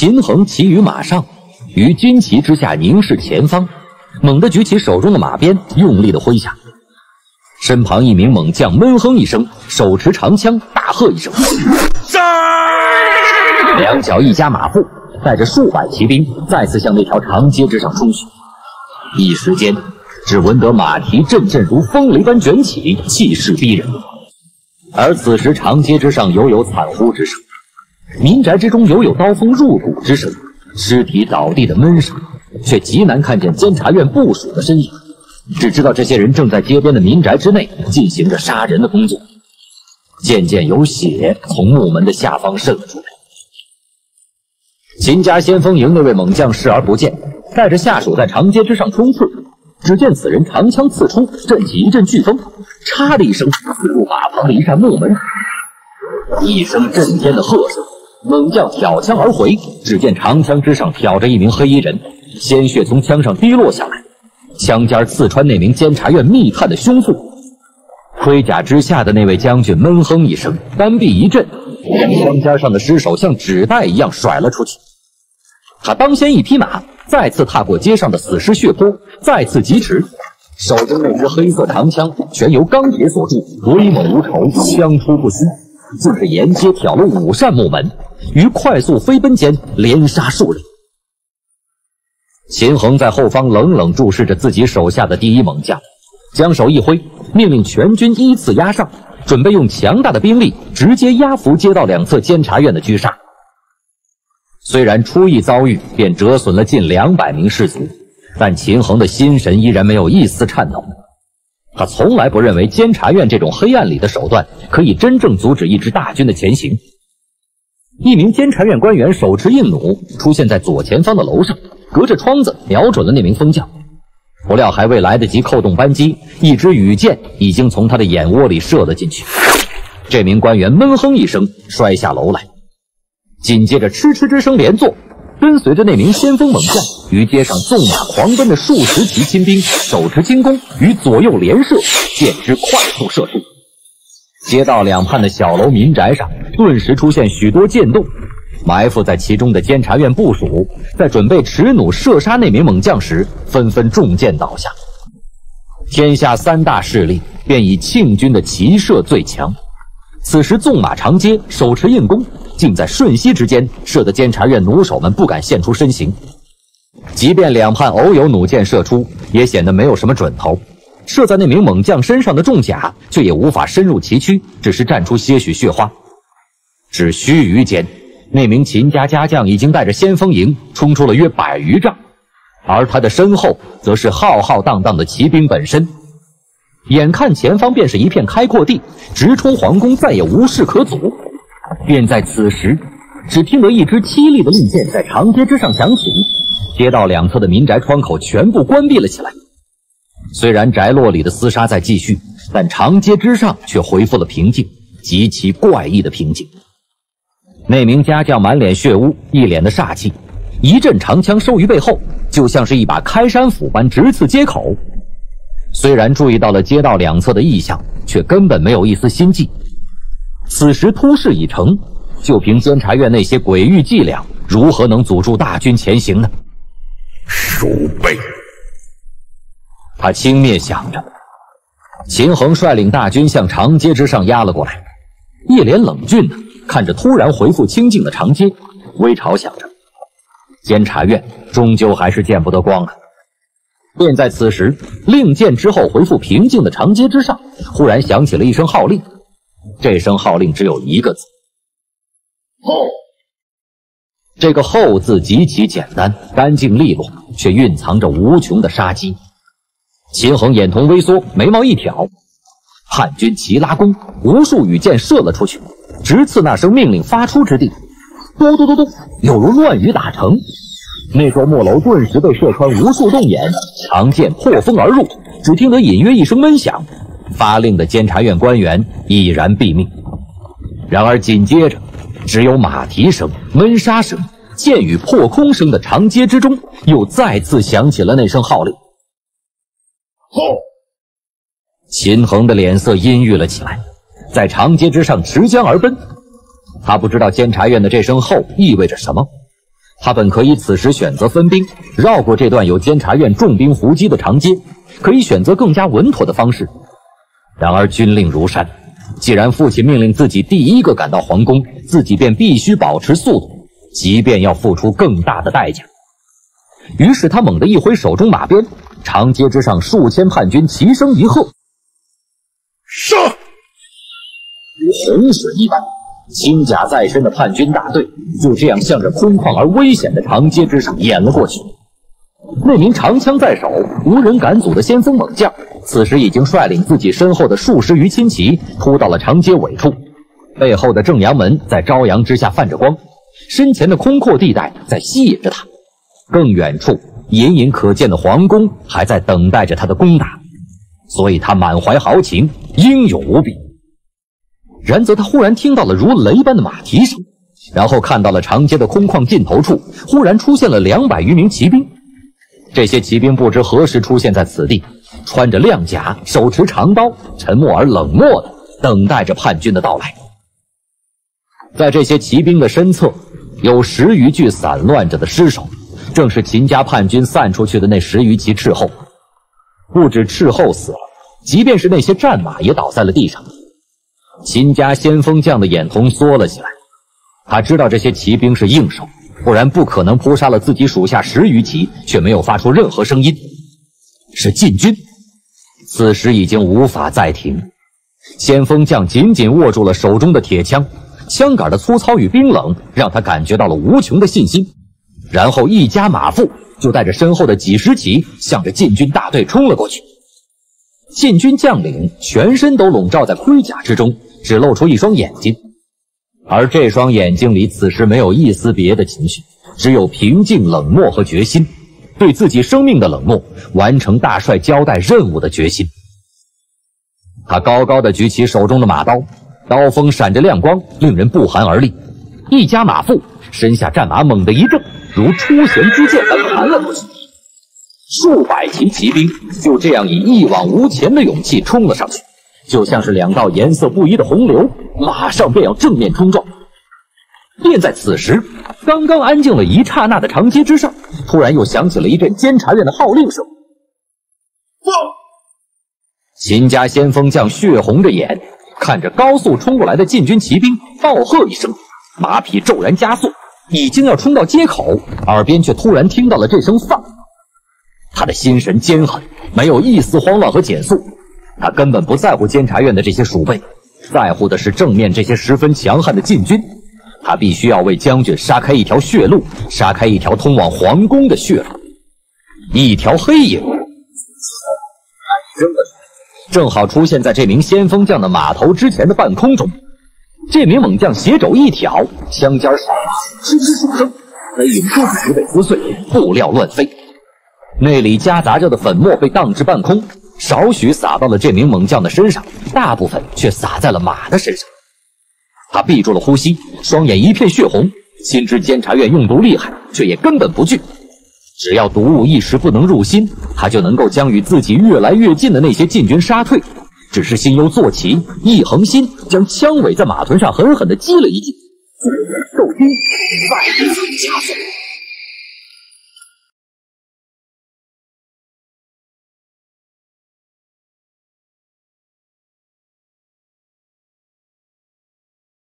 秦衡骑于马上，于军旗之下凝视前方，猛地举起手中的马鞭，用力地挥下。身旁一名猛将闷哼一声，手持长枪，大喝一声：“杀！”两脚一夹马腹，带着数百骑兵再次向那条长街之上冲去。一时间，只闻得马蹄阵阵如风雷般卷起，气势逼人。而此时长街之上犹有惨呼之声，民宅之中犹有刀锋入骨之声，尸体倒地的闷声，却极难看见监察院部属的身影，只知道这些人正在街边的民宅之内进行着杀人的工作。渐渐有血从木门的下方渗了出来。秦家先锋营那位猛将视而不见，带着下属在长街之上冲刺。只见此人长枪刺出，震起一阵飓风，嚓的一声刺入马旁的一扇木门。一声震天的喝声，猛将挑枪而回，只见长枪之上挑着一名黑衣人，鲜血从枪上滴落下来，枪尖刺穿那名监察院密探的胸腹。盔甲之下的那位将军闷哼一声，单臂一震，将枪尖上的尸首像纸袋一样甩了出去。他当先一匹马，再次踏过街上的死尸血泊，再次疾驰，手中那支黑色长枪全由钢铁所铸，威猛无愁，枪出不虚，竟是沿街挑了5扇木门，于快速飞奔间连杀数人。秦衡在后方冷冷注视着自己手下的第一猛将，将手一挥，命令全军依次压上，准备用强大的兵力直接压服街道两侧监察院的狙杀。虽然初一遭遇便折损了近200名士卒，但秦衡的心神依然没有一丝颤抖。他从来不认为监察院这种黑暗里的手段可以真正阻止一支大军的前行。一名监察院官员手持硬弩出现在左前方的楼上，隔着窗子瞄准了那名疯将。不料还未来得及扣动扳机，一支羽箭已经从他的眼窝里射了进去。这名官员闷哼一声，摔下楼来。紧接着嗤嗤之声连作，跟随着那名先锋猛将于街上纵马狂奔的数十骑亲兵，手持轻弓于左右连射，箭支快速射出。街道两畔的小楼民宅上顿时出现许多箭洞，埋伏在其中的监察院部属在准备持弩射杀那名猛将时，纷纷中箭倒下。天下3大势力便以庆军的骑射最强，此时纵马长街，手持硬弓，竟在瞬息之间射得监察院弩手们不敢现出身形。即便两畔偶有弩箭射出，也显得没有什么准头。射在那名猛将身上的重甲却也无法深入其躯，只是绽出些许血花。只须臾间，那名秦家家将已经带着先锋营冲出了约100余丈，而他的身后则是浩浩荡荡的骑兵本身。眼看前方便是一片开阔地，直冲皇宫再也无事可阻。便在此时，只听得一支凄厉的令箭在长街之上响起，街道两侧的民宅窗口全部关闭了起来。虽然宅落里的厮杀在继续，但长街之上却恢复了平静，极其怪异的平静。那名家将满脸血污，一脸的煞气，一阵长枪收于背后，就像是一把开山斧般直刺街口。虽然注意到了街道两侧的异象，却根本没有一丝心悸。此时突事已成，就凭监察院那些诡异伎俩，如何能阻住大军前行呢？ 鼠辈！ 他轻蔑想着。秦衡率领大军向长街之上压了过来，一脸冷峻的看着突然恢复清静的长街，微嘲想着，监察院终究还是见不得光啊。便在此时，令箭之后恢复平静的长街之上，忽然响起了一声号令。这声号令只有一个字：后。这个后字极其简单，干净利落，却蕴藏着无穷的杀机。秦衡眼瞳微缩，眉毛一挑，汉军齐拉弓，无数羽箭射了出去，直刺那声命令发出之地。嘟嘟嘟嘟，有如乱雨打成。那座木楼顿时被射穿无数洞眼，长箭破风而入，只听得隐约一声闷响，发令的监察院官员已然毙命。然而紧接着，只有马蹄声、闷杀声、箭雨破空声的长街之中，又再次响起了那声号令。后！秦衡的脸色阴郁了起来，在长街之上持枪而奔。他不知道监察院的这声后意味着什么， 他本可以此时选择分兵，绕过这段有监察院重兵伏击的长街，可以选择更加稳妥的方式。然而军令如山，既然父亲命令自己第一个赶到皇宫，自己便必须保持速度，即便要付出更大的代价。于是他猛地一挥手中马鞭，长街之上数千叛军齐声一喝， 上！ 如洪水一般，轻甲在身的叛军大队就这样向着空旷而危险的长街之上演了过去。那名长枪在手、无人敢阻的先锋猛将，此时已经率领自己身后的数十余亲骑突到了长街尾处，背后的正阳门在朝阳之下泛着光，身前的空阔地带在吸引着他，更远处隐隐可见的皇宫还在等待着他的攻打，所以他满怀豪情，英勇无比。然则他忽然听到了如雷般的马蹄声，然后看到了长街的空旷尽头处忽然出现了200余名骑兵。这些骑兵不知何时出现在此地，穿着亮甲，手持长刀，沉默而冷漠地等待着叛军的到来。在这些骑兵的身侧，有10余具散乱着的尸首，正是秦家叛军散出去的那10余骑斥候。不止斥候死了，即便是那些战马也倒在了地上。秦家先锋将的眼瞳缩了起来，他知道这些骑兵是硬手，不然不可能扑杀了自己属下10余骑，却没有发出任何声音。是禁军，此时已经无法再停。先锋将紧紧握住了手中的铁枪，枪杆的粗糙与冰冷让他感觉到了无穷的信心。然后一家马腹就带着身后的几十骑向着禁军大队冲了过去。禁军将领全身都笼罩在盔甲之中，只露出一双眼睛，而这双眼睛里此时没有一丝别的情绪，只有平静、冷漠和决心，对自己生命的冷漠，完成大帅交代任务的决心。他高高的举起手中的马刀，刀锋闪着亮光，令人不寒而栗。一家马腹身下战马猛地一震，如出弦之箭般弹了过去。数百骑骑兵就这样以一往无前的勇气冲了上去，就像是2道颜色不一的洪流，马上便要正面冲撞。便在此时，刚刚安静了一刹那的长街之上，突然又响起了一阵监察院的号令声。放！秦家先锋将血红着眼，看着高速冲过来的禁军骑兵，暴喝一声，马匹骤然加速，已经要冲到街口，耳边却突然听到了这声放。他的心神坚狠，没有一丝慌乱和减速，他根本不在乎监察院的这些鼠辈，在乎的是正面这些十分强悍的禁军。他必须要为将军杀开一条血路，杀开一条通往皇宫的血路。一条黑影正好出现在这名先锋将的马头之前的半空中。这名猛将斜肘一挑，枪尖上吱吱数声，黑影顿时被撕碎，布料乱飞。那里夹杂着的粉末被荡至半空，少许洒到了这名猛将的身上，大部分却洒在了马的身上。他闭住了呼吸，双眼一片血红，心知监察院用毒厉害，却也根本不惧。只要毒物一时不能入心，他就能够将与自己越来越近的那些禁军杀退。只是心忧坐骑，一横心将枪尾在马臀上狠狠地击了一记，受惊再一次加速。